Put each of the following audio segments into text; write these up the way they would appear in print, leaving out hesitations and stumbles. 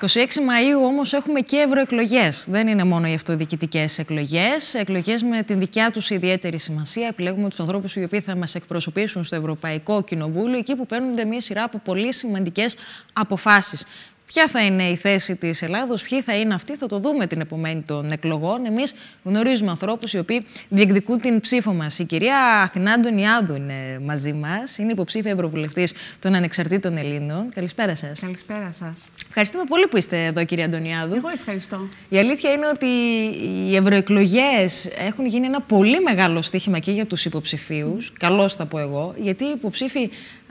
26 Μαΐου όμως έχουμε και ευρωεκλογές. Δεν είναι μόνο οι αυτοδιοικητικές εκλογές. Εκλογές με την δικιά τους ιδιαίτερη σημασία. Επιλέγουμε τους ανθρώπους οι οποίοι θα μας εκπροσωπήσουν στο Ευρωπαϊκό Κοινοβούλιο, εκεί που παίρνονται μια σειρά από πολύ σημαντικές αποφάσεις. Ποια θα είναι η θέση της Ελλάδος, ποιοι θα είναι αυτοί, θα το δούμε την επομένη των εκλογών. Εμείς γνωρίζουμε ανθρώπους οι οποίοι διεκδικούν την ψήφο μας. Η κυρία Αθηνά Αντωνιάδου είναι μαζί μας, είναι υποψήφια ευρωβουλευτής των Ανεξαρτήτων Ελλήνων. Καλησπέρα σας. Καλησπέρα σας. Ευχαριστούμε πολύ που είστε εδώ, κυρία Αντωνιάδου. Εγώ ευχαριστώ. Η αλήθεια είναι ότι οι ευρωεκλογές έχουν γίνει ένα πολύ μεγάλο στοίχημα και για τους υποψηφίους. Καλώς θα πω εγώ, γιατί οι υποψήφοι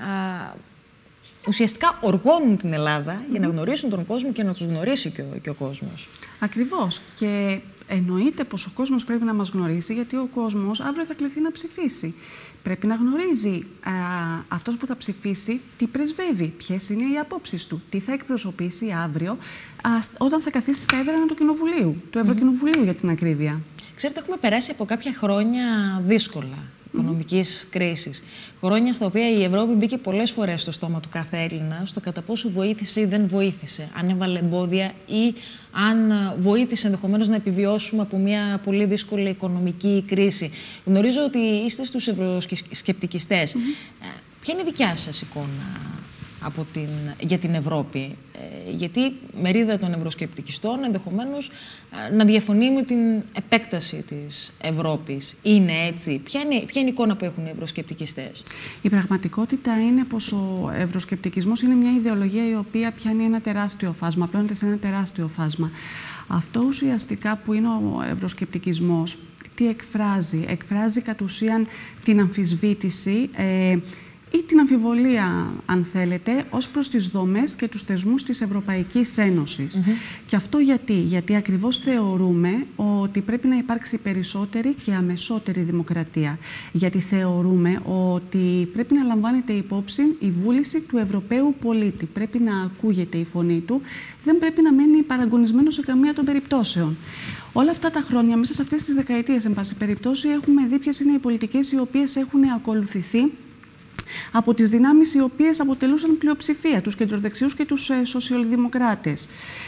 ουσιαστικά οργώνουν την Ελλάδα για να γνωρίσουν τον κόσμο και να τους γνωρίσει και ο κόσμος. Ακριβώς. Και εννοείται πως ο κόσμος πρέπει να μας γνωρίσει, γιατί ο κόσμος αύριο θα κληθεί να ψηφίσει. Πρέπει να γνωρίζει αυτός που θα ψηφίσει τι πρεσβεύει, ποιες είναι οι απόψεις του, τι θα εκπροσωπήσει αύριο όταν θα καθίσει στα έδρανα του Κοινοβουλίου, του Ευρωκοινοβουλίου για την ακρίβεια. Ξέρετε, έχουμε περάσει από κάποια χρόνια δύσκολα οικονομικής κρίσης. Χρόνια στα οποία η Ευρώπη μπήκε πολλές φορές στο στόμα του κάθε Έλληνα, στο κατά πόσο βοήθησε ή δεν βοήθησε, αν έβαλε εμπόδια ή αν βοήθησε ενδεχομένως να επιβιώσουμε από μια πολύ δύσκολη οικονομική κρίση. Γνωρίζω ότι είστε στους ευρωσκεπτικιστές. Ποια είναι η δικιά σας εικόνα για την Ευρώπη? Γιατί μερίδα των ευρωσκεπτικιστών ενδεχομένως να διαφωνεί με την επέκταση της Ευρώπης. Είναι έτσι? Ποια είναι η εικόνα που έχουν οι ευρωσκεπτικιστές? Η πραγματικότητα είναι πως ο ευρωσκεπτικισμός είναι μια ιδεολογία η οποία πιάνει ένα τεράστιο φάσμα, απλώνεται σε ένα τεράστιο φάσμα. Αυτό ουσιαστικά που είναι ο ευρωσκεπτικισμός, τι εκφράζει? Εκφράζει κατ' ουσίαν την αμφισβήτηση ή την αμφιβολία, αν θέλετε, ως προς τις δομές και τους θεσμούς της Ευρωπαϊκής Ένωσης. Και αυτό γιατί ακριβώς θεωρούμε ότι πρέπει να υπάρξει περισσότερη και αμεσότερη δημοκρατία. Γιατί θεωρούμε ότι πρέπει να λαμβάνεται υπόψη η βούληση του Ευρωπαίου πολίτη. Πρέπει να ακούγεται η φωνή του, δεν πρέπει να μένει παραγωνισμένο σε καμία των περιπτώσεων. Όλα αυτά τα χρόνια, μέσα σε αυτές τις δεκαετίες, εν πάση περιπτώσει, έχουμε δει ποιες είναι οι πολιτικές οι οποίες έχουν ακολουθηθεί από τις δυνάμεις οι οποίες αποτελούσαν πλειοψηφία, τους κεντροδεξιούς και τους σοσιαλδημοκράτες.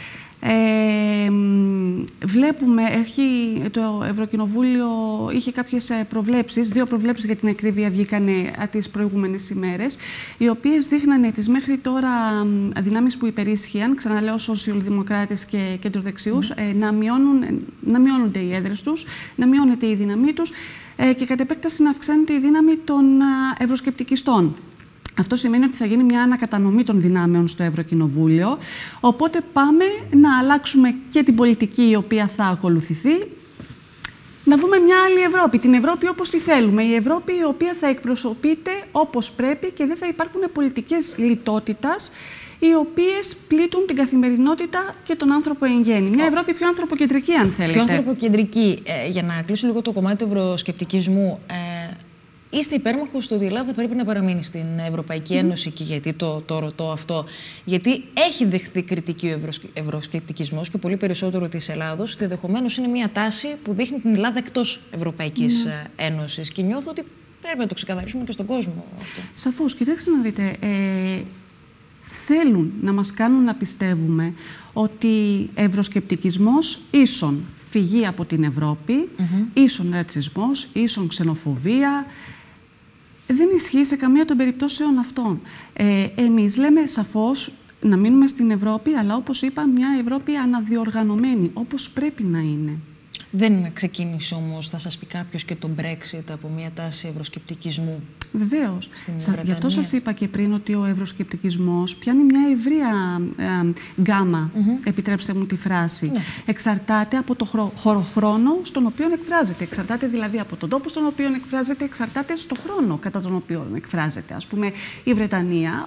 Βλέπουμε, το Ευρωκοινοβούλιο είχε κάποιες προβλέψεις, 2 προβλέψεις για την ακρίβεια βγήκαν τις προηγούμενες ημέρες, οι οποίες δείχνανε τις μέχρι τώρα δυνάμεις που υπερίσχυαν, ξαναλέω σοσιαλδημοκράτες και κεντροδεξιούς, να μειώνονται οι έδρες τους, να μειώνεται η δύναμή τους και κατ' επέκταση να αυξάνεται η δύναμη των ευρωσκεπτικιστών. Αυτό σημαίνει ότι θα γίνει μια ανακατανομή των δυνάμεων στο Ευρωκοινοβούλιο, οπότε πάμε να αλλάξουμε και την πολιτική η οποία θα ακολουθηθεί, να δούμε μια άλλη Ευρώπη, την Ευρώπη όπως τη θέλουμε, η Ευρώπη η οποία θα εκπροσωπείται όπως πρέπει και δεν θα υπάρχουν πολιτικές λιτότητας οι οποίες πλήττουν την καθημερινότητα και τον άνθρωπο εν γέννη. Μια Ευρώπη πιο ανθρωποκεντρική, αν θέλετε. Πιο ανθρωποκεντρική. Για να κλείσω λίγο το κομμάτι του ευρωσκεπτικισμού, είστε υπέρμαχος του ότι η Ελλάδα πρέπει να παραμείνει στην Ευρωπαϊκή Ένωση και γιατί το ρωτώ αυτό? Γιατί έχει δεχθεί κριτική ο ευρωσκεπτικισμός και πολύ περισσότερο της Ελλάδος, ότι ενδεχομένως είναι μια τάση που δείχνει την Ελλάδα εκτός Ευρωπαϊκής Ένωσης. Και νιώθω ότι πρέπει να το ξεκαθαρίσουμε και στον κόσμο αυτό. Σαφώς. Κοιτάξτε να δείτε. Θέλουν να μας κάνουν να πιστεύουμε ότι ευρωσκεπτικισμός ίσον φυγή από την Ευρώπη, ίσον ρατσισμός, ίσον ξενοφοβία. Δεν ισχύει σε καμία των περιπτώσεων αυτών. Εμείς λέμε σαφώς να μείνουμε στην Ευρώπη, αλλά όπως είπα, μια Ευρώπη αναδιοργανωμένη, όπως πρέπει να είναι. Δεν ξεκίνησε όμως, θα σας πει κάποιος, και το Brexit από μια τάση ευρωσκεπτικισμού? Βεβαίως. Γι' αυτό σας είπα και πριν ότι ο ευρωσκεπτικισμός πιάνει μια ευρεία γκάμα, επιτρέψτε μου τη φράση. Εξαρτάται από το χωροχρόνο στον οποίο εκφράζεται. Εξαρτάται δηλαδή από τον τόπο στον οποίο εκφράζεται, εξαρτάται στο χρόνο κατά τον οποίο εκφράζεται. Ας πούμε, η Βρετανία,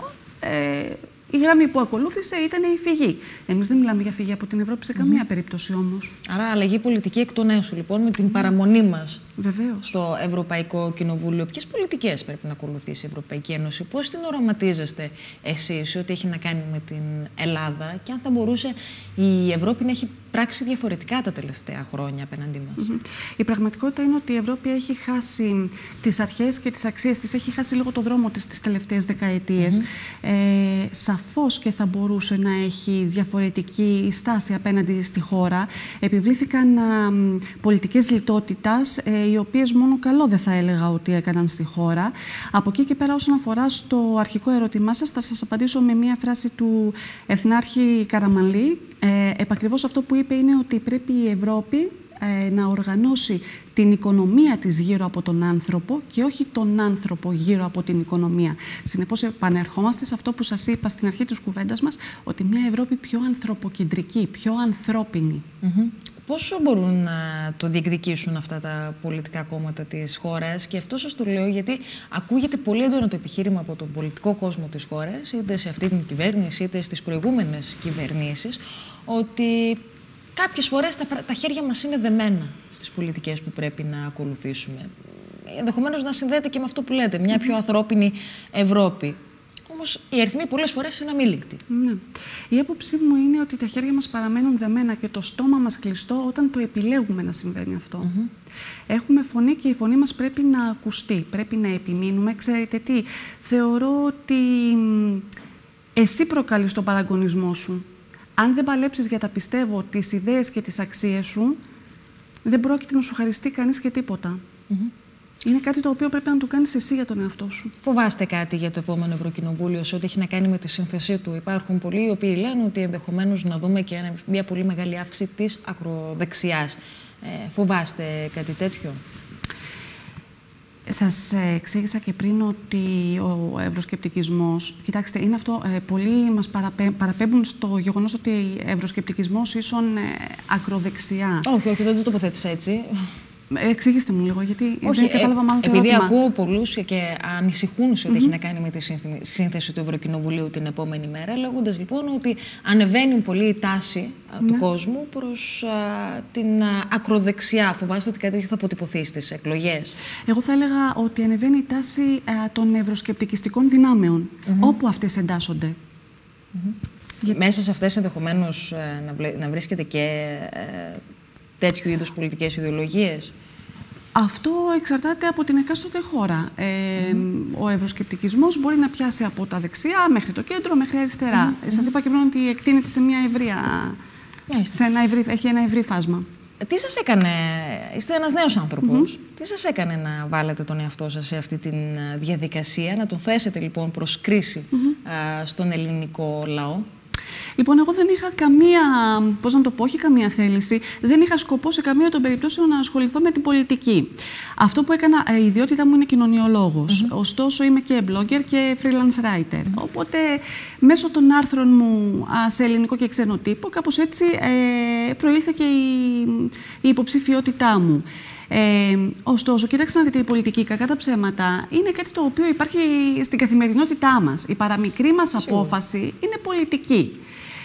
η γραμμή που ακολούθησε ήταν η φυγή. Εμείς δεν μιλάμε για φυγή από την Ευρώπη σε καμία περίπτωση όμως. Άρα αλλαγή πολιτική εκ των έσω, λοιπόν, με την παραμονή μας στο Ευρωπαϊκό Κοινοβούλιο. Ποιες πολιτικές πρέπει να ακολουθήσει η Ευρωπαϊκή Ένωση, πώς την οραματίζεστε εσείς, ό,τι έχει να κάνει με την Ελλάδα, και αν θα μπορούσε η Ευρώπη να έχει πράξει διαφορετικά τα τελευταία χρόνια απέναντί μας. Η πραγματικότητα είναι ότι η Ευρώπη έχει χάσει τις αρχές και τις αξίες της, έχει χάσει λίγο το δρόμο της τις τελευταίες δεκαετίες. Σαφώς και θα μπορούσε να έχει διαφορετική στάση απέναντι στη χώρα. Επιβλήθηκαν πολιτικές λιτότητας, οι οποίες μόνο καλό δεν θα έλεγα ότι έκαναν στη χώρα. Από εκεί και πέρα, όσον αφορά στο αρχικό ερώτημά σας, θα σας απαντήσω με μία φράση του Εθνάρχη Καραμανλή. Επακριβώς αυτό που είπε είναι ότι πρέπει η Ευρώπη να οργανώσει την οικονομία της γύρω από τον άνθρωπο και όχι τον άνθρωπο γύρω από την οικονομία. Συνεπώς, επανερχόμαστε σε αυτό που σας είπα στην αρχή της κουβέντας μας, ότι μια Ευρώπη πιο ανθρωποκεντρική, πιο ανθρώπινη. Πόσο μπορούν να το διεκδικήσουν αυτά τα πολιτικά κόμματα της χώρας? Και αυτό σας το λέω γιατί ακούγεται πολύ έντονο το επιχείρημα από τον πολιτικό κόσμο της χώρας, είτε σε αυτή την κυβέρνηση είτε στις προηγούμενες κυβερνήσεις, ότι κάποιες φορές τα χέρια μας είναι δεμένα στις πολιτικές που πρέπει να ακολουθήσουμε. Ενδεχομένως να συνδέεται και με αυτό που λέτε, μια πιο ανθρώπινη Ευρώπη. Όμως οι αριθμοί πολλές φορές είναι αμήλικτοι. Ναι. Η άποψή μου είναι ότι τα χέρια μας παραμένουν δεμένα και το στόμα μας κλειστό όταν το επιλέγουμε να συμβαίνει αυτό. Έχουμε φωνή και η φωνή μας πρέπει να ακουστεί, πρέπει να επιμείνουμε. Ξέρετε τι, θεωρώ ότι εσύ προκαλείς τον παραγωνισμό σου. Αν δεν παλέψεις για τα πιστεύω, τις ιδέες και τις αξίες σου, δεν πρόκειται να σου χαριστεί κανείς και τίποτα. Είναι κάτι το οποίο πρέπει να το κάνεις εσύ για τον εαυτό σου. Φοβάστε κάτι για το επόμενο Ευρωκοινοβούλιο σε ό,τι έχει να κάνει με τη σύνθεσή του? Υπάρχουν πολλοί οι οποίοι λένε ότι ενδεχομένως να δούμε και μια πολύ μεγάλη αύξηση της ακροδεξιάς. Φοβάστε κάτι τέτοιο? Σας εξήγησα και πριν ότι ο ευρωσκεπτικισμός, κοιτάξτε, είναι αυτό, πολλοί μας παραπέμπουν στο γεγονός ότι ευρωσκεπτικισμός ίσον ακροδεξιά. Όχι, δεν το τοποθέτησα έτσι. Εξήγηστε μου λίγο, γιατί δεν κατάλαβα μάλλον το επειδή ερώτημα. Ακούω πολλούς και ανησυχούν σε ό,τι έχει να κάνει με τη σύνθεση του Ευρωκοινοβουλίου την επόμενη μέρα, λέγοντας λοιπόν ότι ανεβαίνει πολύ η τάση του κόσμου προς την ακροδεξιά. Φοβάστε ότι κάτι τέτοιο θα αποτυπωθεί στις εκλογές? Εγώ θα έλεγα ότι ανεβαίνει η τάση των ευρωσκεπτικιστικών δυνάμεων, όπου αυτές εντάσσονται. Μέσα σε αυτές ενδεχομένως να βρίσκεται και τέτοιου είδους πολιτικές ιδεολογίες? Αυτό εξαρτάται από την εκάστοτε χώρα. Ο ευρωσκεπτικισμός μπορεί να πιάσει από τα δεξιά μέχρι το κέντρο, μέχρι αριστερά. Σας είπα και πριν ότι εκτείνεται σε μια ευρεία... έχει ένα ευρύ φάσμα. Τι σας έκανε, είστε ένας νέος άνθρωπος, τι σας έκανε να βάλετε τον εαυτό σας σε αυτή τη διαδικασία, να τον θέσετε λοιπόν προς κρίση στον ελληνικό λαό? Λοιπόν, εγώ δεν είχα καμία, πώς να το πω, όχι καμία θέληση, δεν είχα σκοπό σε καμία των περιπτώσεων να ασχοληθώ με την πολιτική. Αυτό που έκανα, η ιδιότητά μου είναι κοινωνιολόγος. Ωστόσο, είμαι και blogger και freelance writer. Οπότε, μέσω των άρθρων μου σε ελληνικό και ξένο τύπο, κάπως έτσι προήλθε και η υποψηφιότητά μου. Ωστόσο, κοιτάξτε να δείτε, η πολιτική, κακά τα ψέματα, είναι κάτι το οποίο υπάρχει στην καθημερινότητά μας. Η παραμικρή μας απόφαση είναι πολιτική.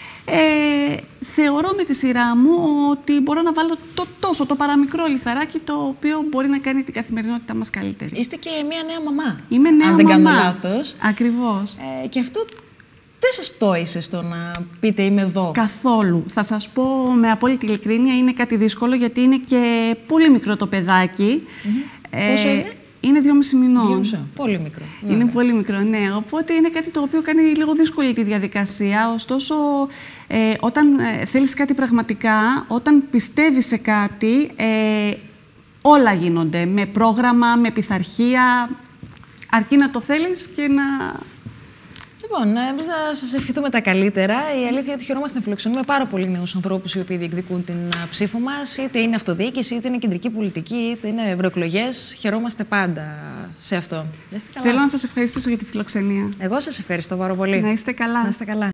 Θεωρώ με τη σειρά μου ότι μπορώ να βάλω το παραμικρό λιθαράκι το οποίο μπορεί να κάνει την καθημερινότητά μας καλύτερη. Είστε και μια νέα μαμά. Είμαι νέα αν δεν μαμά. κάνω λάθος. Ακριβώς. Και αυτό δεν σας πτώησε στο να πείτε είμαι εδώ? Καθόλου. Θα σας πω με απόλυτη ειλικρίνεια, είναι κάτι δύσκολο γιατί είναι και πολύ μικρό το παιδάκι. Πόσο είναι? Είναι 2,5 μηνών. Πολύ μικρό. Είναι πολύ μικρό, ναι. Οπότε είναι κάτι το οποίο κάνει λίγο δύσκολη τη διαδικασία. Ωστόσο, όταν θέλεις κάτι πραγματικά, όταν πιστεύεις σε κάτι, όλα γίνονται. Με πρόγραμμα, με πειθαρχία, αρκεί να το θέλεις και να... Λοιπόν, εμείς να σας ευχηθούμε τα καλύτερα. Η αλήθεια είναι ότι χαιρόμαστε να φιλοξενούμε πάρα πολλοί νέους ανθρώπους οι οποίοι διεκδικούν την ψήφο μας. Είτε είναι αυτοδιοίκηση, είτε είναι κεντρική πολιτική, είτε είναι ευρωεκλογές. Χαιρόμαστε πάντα σε αυτό. Θέλω να σας ευχαριστήσω για τη φιλοξενία. Εγώ σας ευχαριστώ πάρα πολύ. Να είστε καλά. Να είστε καλά.